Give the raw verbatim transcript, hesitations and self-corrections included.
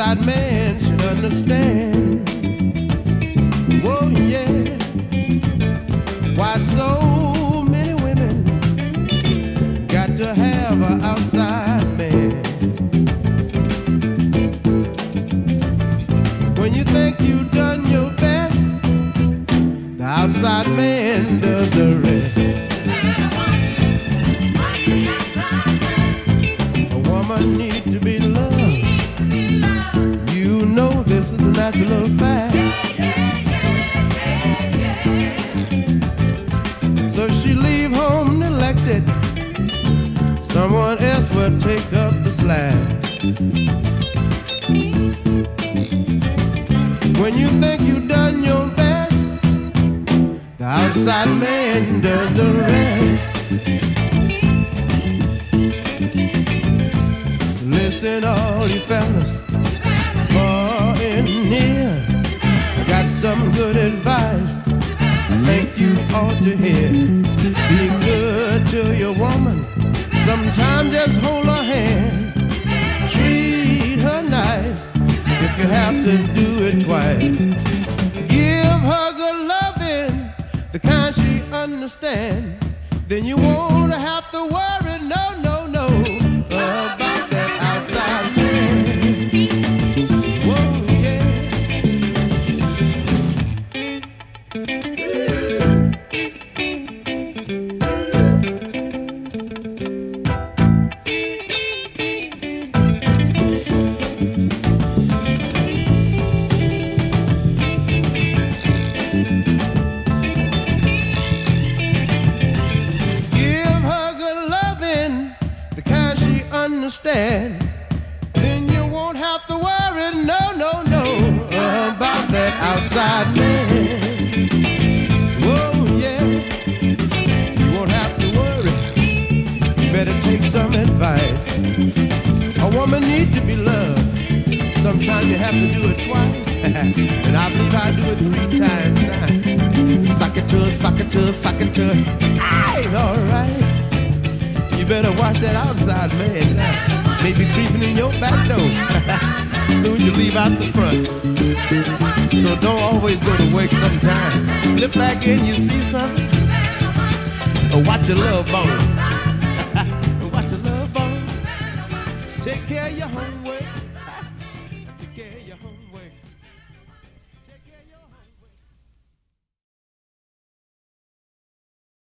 outside man should understand. Whoa, yeah. Why so many women got to have an outside man? When you think you've done your best, the outside man does the rest. A woman needs to be loved. You know this is a natural fact. So she leave home neglected, someone else will take up the slack. When you think you've done your best, the outside man does the rest. Listen, all you fellas, far and near, I got some good advice I think you ought to hear. Be good to your woman, sometimes just hold her hand, treat her nice. If you have to do it twice, give her good loving, the kind she understands. Then you won't have to worry, no, no, no, about that outside man. Whoa, yeah. Understand, then you won't have to worry, no, no, no, about that outside man. Whoa, yeah, you won't have to worry. You better take some advice. A woman needs to be loved. Sometimes you have to do it twice, and I believe I do it three times now. Sock it to her, sock it to her, sock it to her. Aye, all right. You better watch that outside man now. Maybe creeping in your back door. Soon you leave out the front. So don't always go to work sometime. Slip back in, you see something? Or watch your love bone. Watch your love bone. Take care of your homework.